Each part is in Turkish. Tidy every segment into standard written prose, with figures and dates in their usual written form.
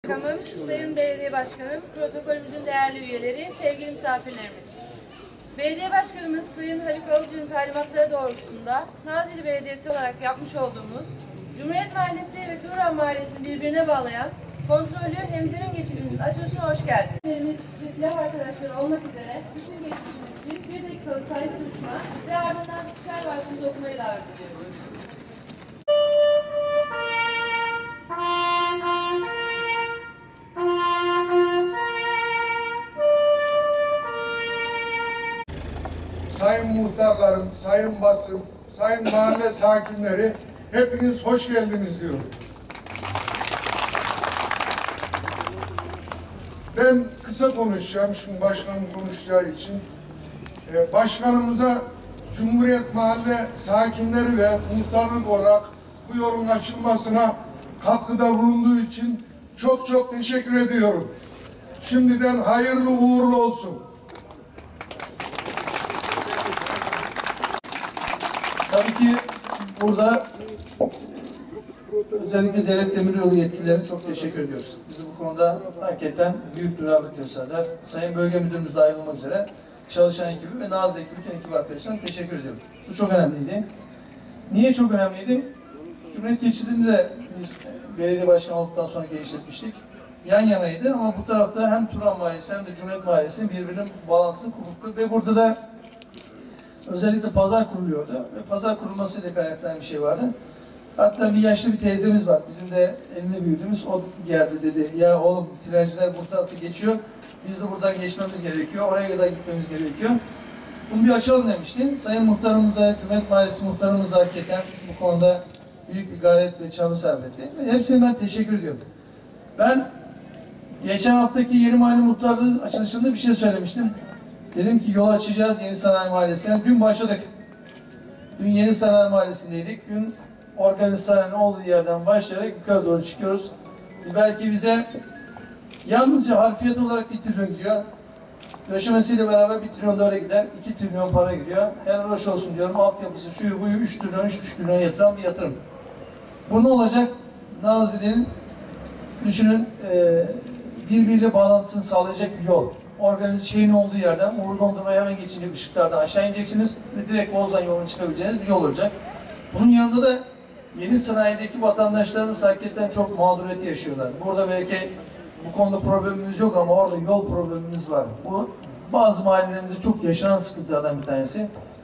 Makamım, Sayın Belediye Başkanım, protokolümüzün değerli üyeleri, sevgili misafirlerimiz. Belediye Başkanımız Sayın Haluk Alıcı'nın talimatları doğrultusunda Nazilli Belediyesi olarak yapmış olduğumuz Cumhuriyet Mahallesi ve Turan Mahallesi'ni birbirine bağlayan kontrollü hemzemin geçidimizin açılışına hoş geldiniz. Ve silah arkadaşları olmak üzere bütün geçmişimiz için bir dakikalık saygı duruşma ve ardından İstiklal Marşı'nızı okumayı davet ediyoruz. Sayın muhtarlarım, sayın basın, sayın mahalle sakinleri, hepiniz hoş geldiniz diyorum. Ben kısa konuşacağım, şimdi başkanım konuşacağı için. Başkanımıza Cumhuriyet Mahalle sakinleri ve muhtarlık olarak bu yolun açılmasına katkıda bulunduğu için çok çok teşekkür ediyorum. Şimdiden hayırlı uğurlu olsun. Tabii ki burada özellikle devlet demiryolu yetkililerine çok teşekkür ediyoruz. Bizi bu konuda hakikaten büyük duyarlılık gösterdiler. Sayın Bölge Müdürümüz dahil olmak üzere çalışan ekibi ve Nazilli ekibi, bütün ekip arkadaşlarına teşekkür ediyorum. Bu çok önemliydi. Niye çok önemliydi? Cumhuriyet geçidini de biz belediye başkanı olduktan sonra genişletmiştik. Yan yanaydı ama bu tarafta hem Turan Mahallesi hem de Cumhuriyet Mahallesi birbirinin bağlantısı kopuktu ve burada da özellikle pazar kuruluyordu ve pazar kurulmasıyla kaynaklanan bir şey vardı. Hatta bir yaşlı bir teyzemiz var. Bizim de elinde büyüdüğümüz, o geldi dedi. Ya oğlum, tinerciler bu tarafta geçiyor. Biz de buradan geçmemiz gerekiyor. Oraya kadar gitmemiz gerekiyor. Bunu bir açalım demiştim. Sayın muhtarımız da, Cumhuriyet Mahallesi muhtarımız da hakikaten bu konuda büyük bir gayret ve çaba sarf etti. Ve hepsine ben teşekkür ediyorum. Ben geçen haftaki Yeni Mahalle Muhtarlığı açılışında bir şey söylemiştim. Dedim ki yol açacağız Yeni Sanayi Mahallesi'ne. Dün başladık. Dün Yeni Sanayi Mahallesi'ndeydik. Dün organizasyonun olduğu yerden başlayarak yukarı doğru çıkıyoruz. Belki bize yalnızca harfiyat olarak 1 trilyon gidiyor. Döşemesiyle beraber 1 trilyon doğru gider. 2 trilyon para gidiyor. Helal hoş olsun diyorum. Altyapısı şuyu buyu 3 trilyon, 3,5 trilyon yatıran bir yatırım. Bu ne olacak? Nazilli'nin düşünün birbiriyle bağlantısını sağlayacak bir yol. Organize şeyin olduğu yerden Uğur Dondurma'ya hemen geçince ışıklardan aşağı ineceksiniz ve direkt Bozdan yoluna çıkabileceğiniz bir yol olacak. Bunun yanında da yeni sanayideki vatandaşlarımız hakikaten çok mağduriyeti yaşıyorlar. Burada belki bu konuda problemimiz yok ama orada yol problemimiz var. Bu bazı mahallelerimizde çok yaşanan sıkıntılardan bir tanesi.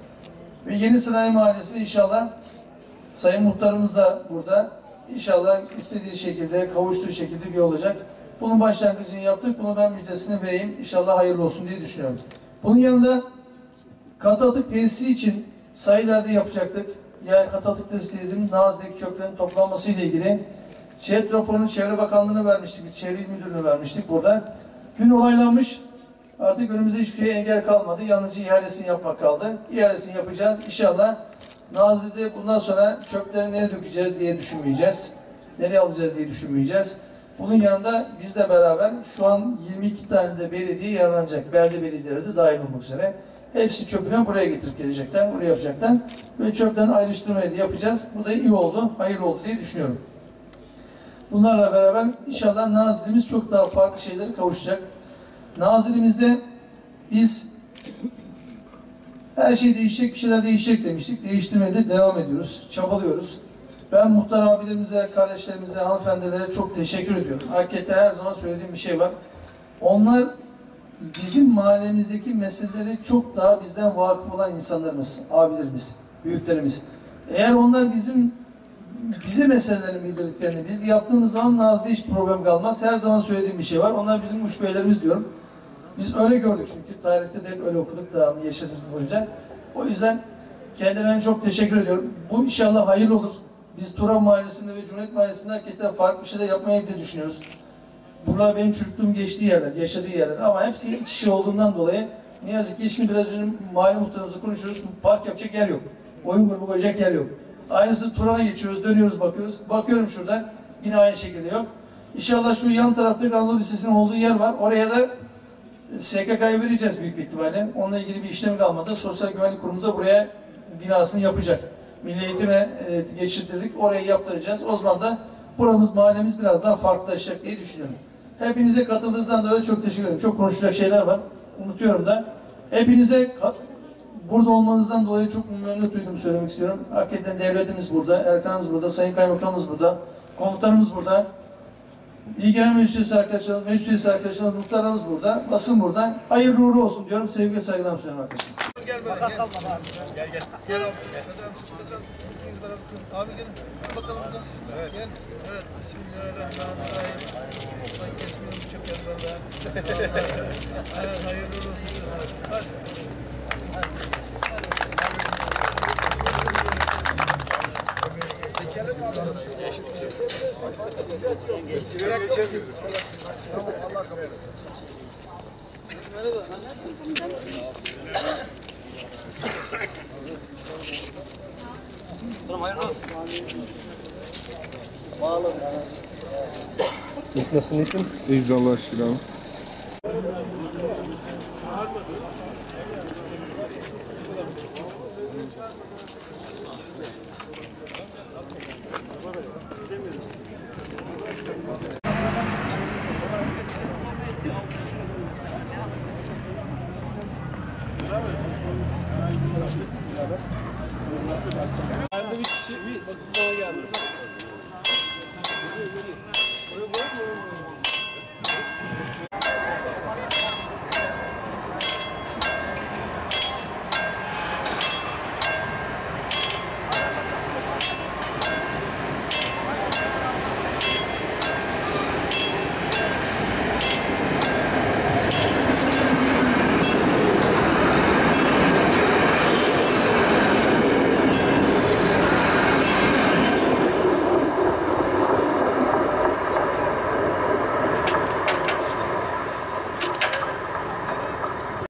Ve Yeni Sanayi Mahallesi inşallah Sayın Muhtarımız da burada. İnşallah istediği şekilde, kavuştuğu şekilde bir olacak. Bunun başlangıcını yaptık. Bunu ben müjdesini vereyim. İnşallah hayırlı olsun diye düşünüyorum. Bunun yanında katı atık tesisi için sayılarda yapacaktık. Yani katı atık tesisinin Nazilli'deki çöplerin toplanması ile ilgili ÇED raporunu Çevre Bakanlığı'na vermiştik. Biz Çevre İl Müdürlüğü'ne vermiştik burada. Dün olaylanmış. Artık önümüzde hiçbir şeye engel kalmadı. Yalnızca ihalesini yapmak kaldı. İhalesini yapacağız. İnşallah Nazilli'de bundan sonra çöpleri nereye dökeceğiz diye düşünmeyeceğiz. Nereye alacağız diye düşünmeyeceğiz. Bunun yanında bizle beraber şu an 22 tane de belediye yararlanacak. Belde belediyeleri de dahil olmak üzere. Hepsi çöpünü buraya getirip gelecekler, buraya yapacaklar. Ve çöpten ayrıştırmayı da yapacağız. Bu da iyi oldu, hayırlı oldu diye düşünüyorum. Bunlarla beraber inşallah Nazilli'miz çok daha farklı şeylere kavuşacak. Nazilli'mizde biz her şey değişecek, bir şeyler değişecek demiştik. Değiştirmeye de devam ediyoruz, çabalıyoruz. Ben muhtar abilerimize, kardeşlerimize, hanımefendilere çok teşekkür ediyorum. Hakikaten her zaman söylediğim bir şey var. Onlar bizim mahallemizdeki meseleleri çok daha bizden vakıf olan insanlarımız, abilerimiz, büyüklerimiz. Eğer onlar bize meselelerini bildirdiklerini biz yaptığımız zaman Nazlı'da hiç problem kalmaz. Her zaman söylediğim bir şey var. Onlar bizim uç beylerimiz diyorum. Biz öyle gördük çünkü tarihte de hep öyle okuduk da yaşadığımız boyunca. O yüzden kendilerine çok teşekkür ediyorum. Bu inşallah hayırlı olur. Biz Turan Mahallesi'nde ve Cumhuriyet Mahallesi'nde hakikaten farklı bir şeyler yapmaya da düşünüyoruz. Bunlar benim çocukluğum geçtiği yerler, yaşadığı yerler ama hepsi iç içe olduğundan dolayı ne yazık ki şimdi biraz önce mahalle muhtarımızla konuşuyoruz. Park yapacak yer yok. Oyun grubu koyacak yer yok. Aynısı Turan'a geçiyoruz, dönüyoruz, bakıyoruz. Bakıyorum şuradan yine aynı şekilde yok. İnşallah şu yan tarafta Anadolu Lisesi'nin olduğu yer var. Oraya da SKK'ya vereceğiz büyük bir ihtimalle. Onunla ilgili bir işlem kalmadı. Sosyal Güvenlik Kurumu da buraya binasını yapacak. Milli Eğitim'e geçirtirdik. Orayı yaptıracağız. O zaman da buramız, mahallemiz biraz daha farklılaşacak diye düşünüyorum. Hepinize katıldığınızdan dolayı çok teşekkür ederim. Çok konuşacak şeyler var. Unutuyorum da. Hepinize burada olmanızdan dolayı çok memnun duydum söylemek istiyorum. Hakikaten devletimiz burada, Erkan'ımız burada, Sayın Kaymakamımız burada, komutanımız burada. İyi gelen meclis arkadaşlarımız, muhtarlarımız burada, basın burada. Hayırlı uğurlu olsun diyorum. Sevgi ve saygılarımı sunuyorum arkadaşlar. Gel böyle gel. Gel. Gel abi. Gel. Abi gelin. Bakalım buradan. Evet. Gel. Evet. Bismillahirrahmanirrahim. Ben kesmiyorum çok yanlarla. Evet, hayırlı olsun. Hadi. Nasılsın iyisin? İyiyiz Allah'a şükür abi.